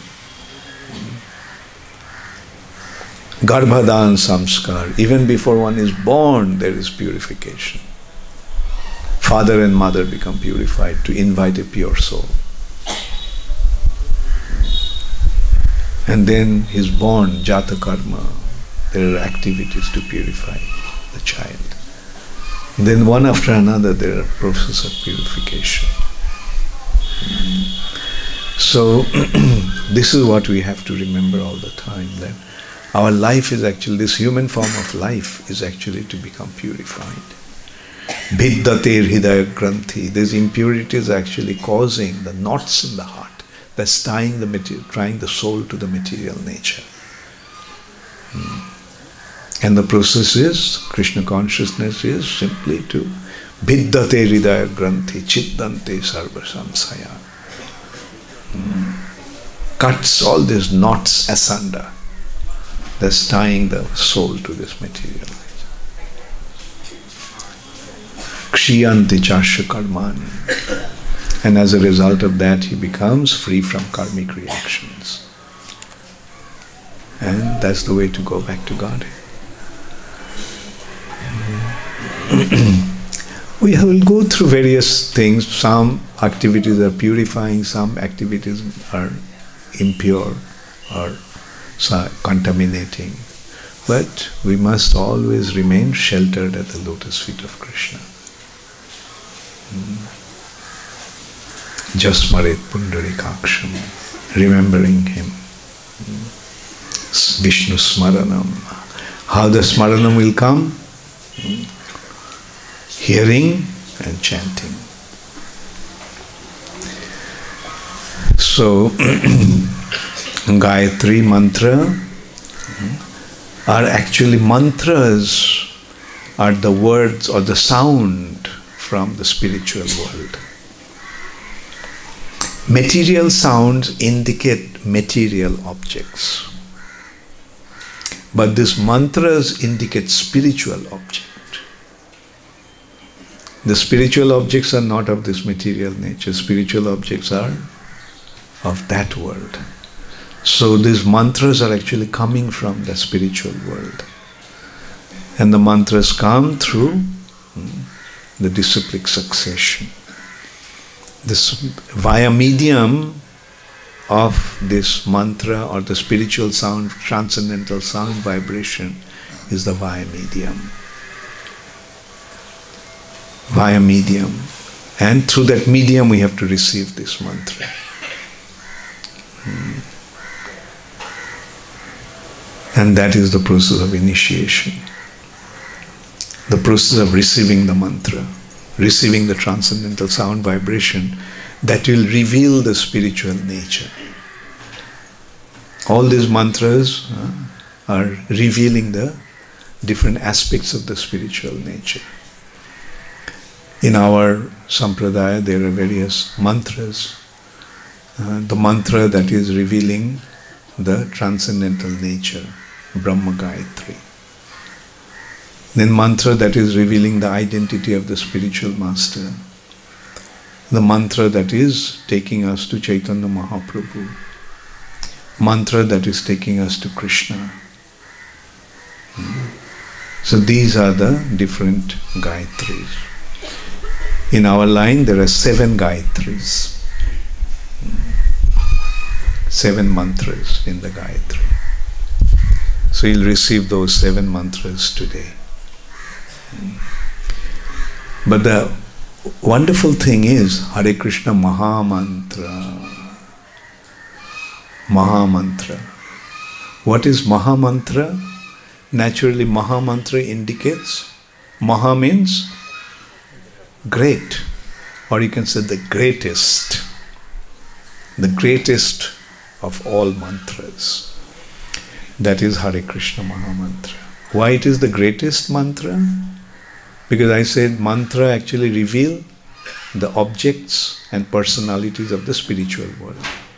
Garbhadan Samskar. Even before one is born, there is purification. Father and mother become purified to invite a pure soul. And then he is born, Jata Karma. There are activities to purify the child. Then one after another there are processes of purification. So this is what we have to remember all the time, that our life is actually, this human form of life is actually to become purified. Bhiddater hidaya granthi, these impurities are actually causing the knots in the heart, that's tying the material, tying the soul to the material nature. Hmm. And the process is, Krishna consciousness is simply to Bhiddate hridaya granthi chiddante sarva samsaya. Hmm. Cuts all these knots asunder, thus tying the soul to this material nature. Kshiyanti chasya karmani. And as a result of that, he becomes free from karmic reactions. And that's the way to go back to God. We will go through various things. Some activities are purifying, some activities are impure or contaminating. But we must always remain sheltered at the lotus feet of Krishna. Jasmarit Pundarikaksham, remembering him. Vishnu Smaranam. How the Smaranam will come? Hearing and chanting. So, Gayatri mantra are actually mantras, are the words or the sound from the spiritual world. Material sounds indicate material objects, but these mantras indicate spiritual objects. The spiritual objects are not of this material nature. Spiritual objects are of that world. So these mantras are actually coming from the spiritual world. And the mantras come through hmm, the disciplic succession. This via medium of this mantra or the spiritual sound, transcendental sound vibration is the via medium. Via medium. And through that medium we have to receive this mantra. Hmm. And that is the process of initiation. The process of receiving the mantra, receiving the transcendental sound vibration that will reveal the spiritual nature. All these mantras uh, are revealing the different aspects of the spiritual nature. In our sampradaya, there are various mantras uh, the mantra that is revealing the transcendental nature, Brahma Gayatri. Then mantra that is revealing the identity of the spiritual master. The mantra that is taking us to Chaitanya Mahaprabhu. Mantra that is taking us to Krishna. So these are the different Gayatris. In our line there are seven Gayatris. Seven mantras in the Gayatri. So you'll receive those seven mantras today. But the wonderful thing is Hare Krishna Maha Mantra. Maha Mantra. What is Maha Mantra? Naturally, Maha Mantra indicates, Maha means great, or you can say the greatest. The greatest of all mantras. That is Hare Krishna Maha Mantra. Why it is the greatest mantra? Because I said mantra actually reveal the objects and personalities of the spiritual world.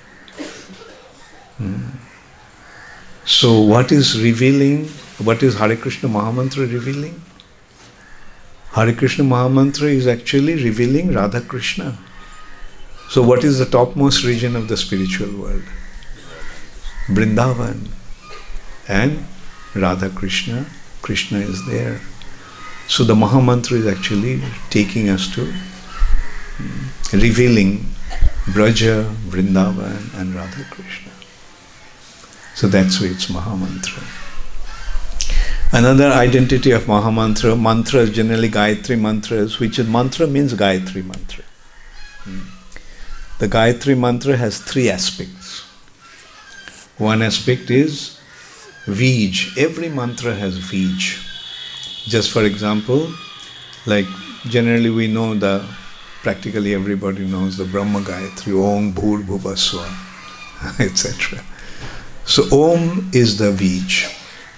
Hmm. So what is revealing, what is Hare Krishna Maha Mantra revealing? Hare Krishna Maha Mantra is actually revealing Radha Krishna. So what is the topmost region of the spiritual world? Vrindavan. And Radha Krishna, Krishna is there. So the Maha Mantra is actually taking us to um, revealing Braja, Vrindavan and Radha Krishna. So that's why it's Maha Mantra. Another identity of Maha Mantra, mantras, generally Gayatri mantras, which is mantra means Gayatri mantra. Hmm. The Gayatri mantra has three aspects. One aspect is Vij. Every mantra has Vij. Just for example, like generally we know the, practically everybody knows the Brahma Gayatri, Om Bhur Bhuva Swa, et cetera. So Om is the Vij.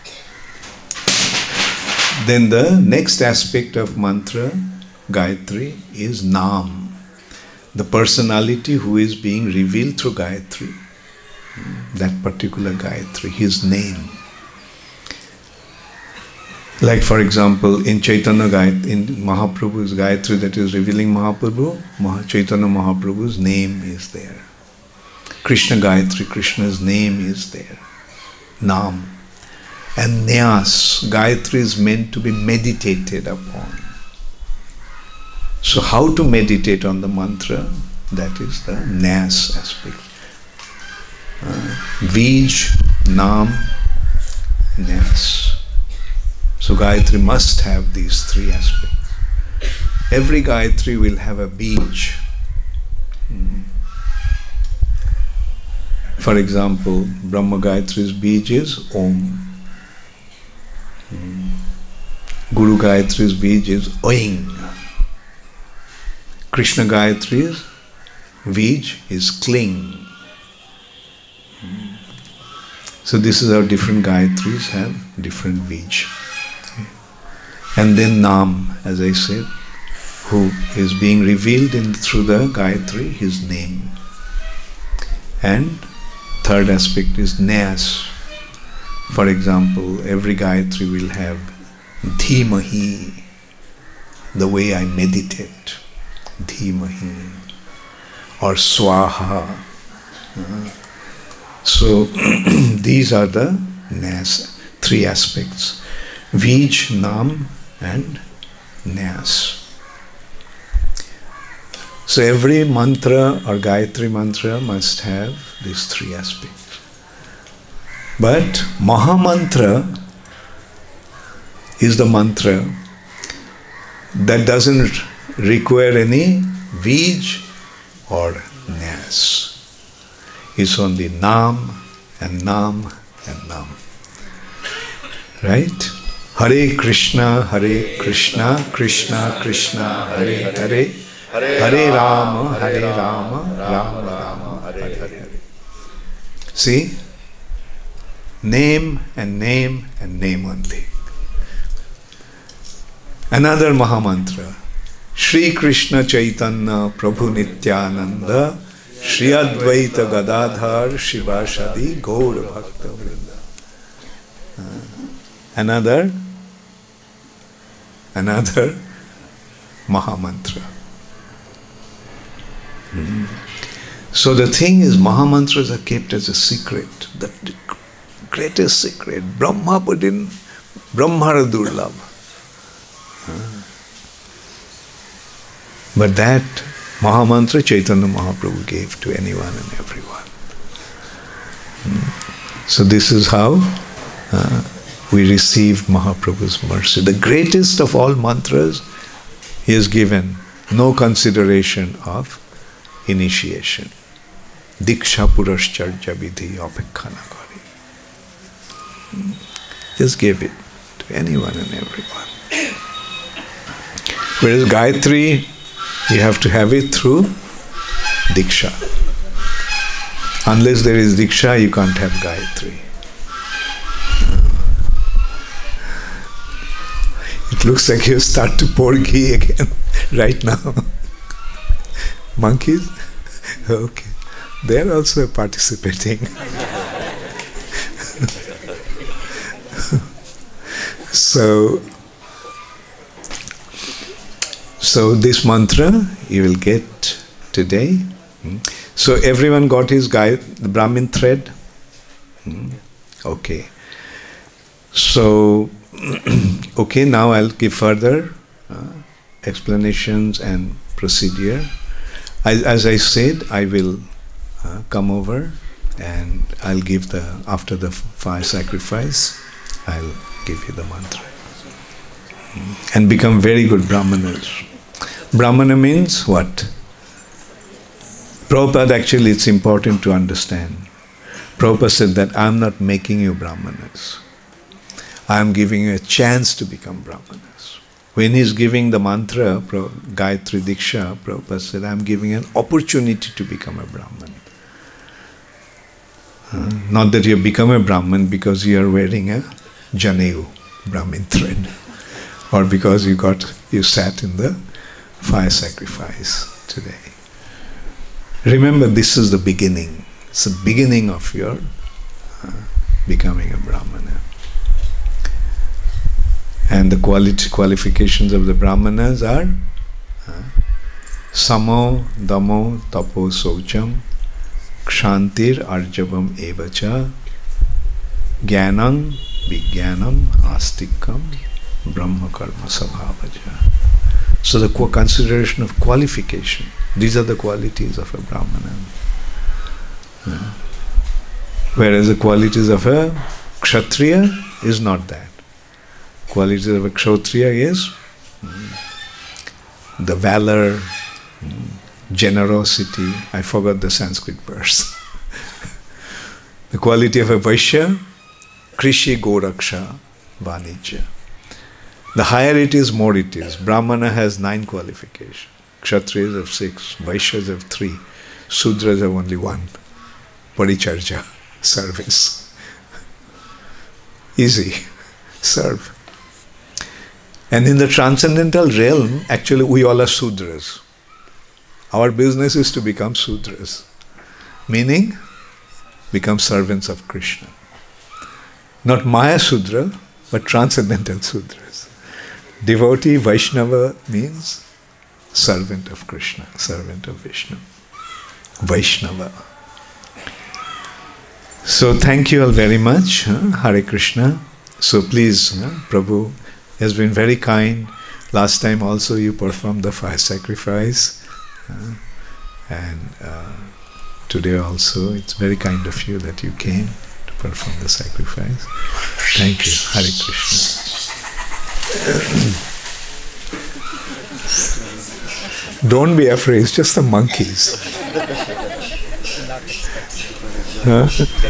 Then the next aspect of mantra, Gayatri, is Nam. The personality who is being revealed through Gayatri. That particular Gayatri, his name. Like for example, in Chaitanya Gayatri, in Mahaprabhu's Gayatri that is revealing Mahaprabhu, Maha, Chaitanya Mahaprabhu's name is there. Krishna Gayatri, Krishna's name is there. Nam. And Nyas, Gayatri is meant to be meditated upon. So how to meditate on the mantra? That is the Nyas aspect. Uh, Vij, Nam, Nyas. So Gayatri must have these three aspects. Every Gayatri will have a Bij. Mm. For example, Brahma Gayatri's Bij is Om. Mm. Guru Gayatri's Bij is Oing. Krishna Gayatri's Bij is Kling. Mm. So this is how different Gayatris have different Bij. And then Nam, as I said, who is being revealed in through the Gayatri, his name. And third aspect is Nyas. For example, every Gayatri will have Dhimahi, the way I meditate, Dhimahi, or Swaha. Uh, so these are the Nyas, three aspects. Vij, Nam and Nyas. So every mantra or Gayatri mantra must have these three aspects. But Maha Mantra is the mantra that doesn't require any Vij or Nyas. It's only Nam and Nam and Nam. Right? Hare Krishna, Hare Krishna, Krishna Krishna, Hare Hare, Hare Rama, Hare Rama, Rama Rama, Hare Hare. See? Name and name and name only. Another Mahamantra. Shri Krishna Chaitanya Prabhu Nityananda Shri Advaita Gadadhar Shivashadi Gaur Bhakta Vrinda. Uh, another, another Mahamantra. Hmm. So the thing is, Mahamantras are kept as a secret. The greatest secret. Brahma put in Brahmara Durlabh. Uh, but that Mahamantra Chaitanya Mahaprabhu gave to anyone and everyone. Hmm. So this is how uh, we received Mahaprabhu's mercy. The greatest of all mantras he has given, no consideration of initiation. Diksha Purascharya Vidhi Apekha Nagari. Just give it to anyone and everyone. Whereas Gayatri, you have to have it through Diksha. Unless there is Diksha, you can't have Gayatri. It looks like you start to pour ghee again right now. Monkeys? Okay. They are also participating. so, so this mantra you will get today. So everyone got his guy, the Brahmin thread? Okay. So, okay, now I'll give further uh, explanations and procedure. I, as I said, I will uh, come over and I'll give the, after the fire sacrifice, I'll give you the mantra. And become very good Brahmanas. Brahmana means what? Prabhupada, actually it's important to understand. Prabhupada said that I'm not making you Brahmanas. I'm giving you a chance to become Brahmanas. When he's giving the mantra, Gayatri Diksha, Prabhupada said, I'm giving you an opportunity to become a Brahman. Uh, not that you have become a Brahman because you are wearing a Janeu, Brahmin thread, or because you got you sat in the fire sacrifice today. Remember, this is the beginning. It's the beginning of your uh, becoming a Brahmana. And the quality qualifications of the Brahmanas are uh, Samo, Damo, Tapo, Saucham, Kshantir, Arjavam, Evacha, Jnanam, Vijnanam, Astikam, Brahma Karma Sabhavaja. So the consideration of qualification, these are the qualities of a Brahmana. Uh, whereas the qualities of a Kshatriya is not that. Qualities of a Kshatriya is mm, the valor, mm, generosity. I forgot the Sanskrit verse. The quality of a Vaishya, Krishi Goraksha Vanijya. The higher it is, more it is. Brahmana has nine qualifications. Kshatriyas have six, Vaishyas have three, Sudras have only one. Paricharja, service. Easy, serve. And in the transcendental realm, actually we all are Sudras. Our business is to become Sudras. Meaning, become servants of Krishna. Not Maya Sudra, but transcendental Sudras. Devotee, Vaishnava means servant of Krishna, servant of Vishnu. Vaishnava. So thank you all very much. Huh? Hare Krishna. So please, huh? Prabhu has been very kind. Last time also you performed the fire sacrifice. Uh, and uh, today also it's very kind of you that you came to perform the sacrifice. Thank you. Hare Krishna. Don't be afraid, it's just the monkeys. Huh?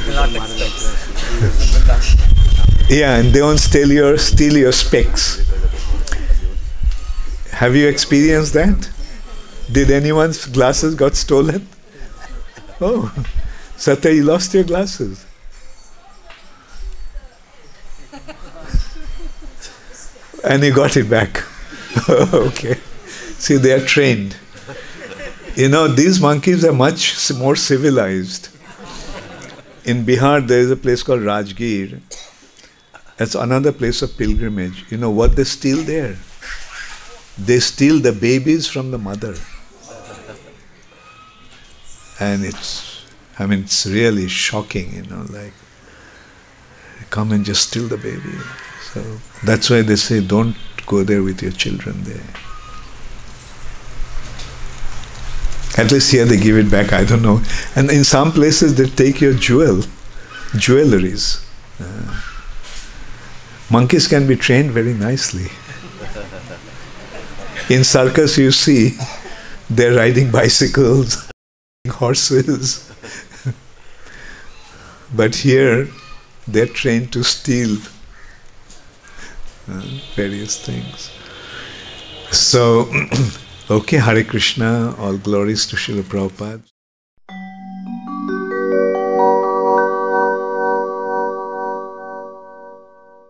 Yeah, and they won't steal your, steal your specs. Have you experienced that? Did anyone's glasses got stolen? Oh, Satya, you lost your glasses. And you got it back. Okay. See, they are trained. You know, these monkeys are much more civilized. In Bihar, there is a place called Rajgir. That's another place of pilgrimage. You know what they steal there? They steal the babies from the mother. And it's, I mean, it's really shocking, you know, like, they come and just steal the baby. So that's why they say, don't go there with your children there. At least here they give it back, I don't know. And in some places they take your jewel, jewelries. Uh, monkeys can be trained very nicely. In circus you see, they're riding bicycles, horses. But here they're trained to steal uh, various things. So, okay, Hare Krishna, all glories to Srila Prabhupada.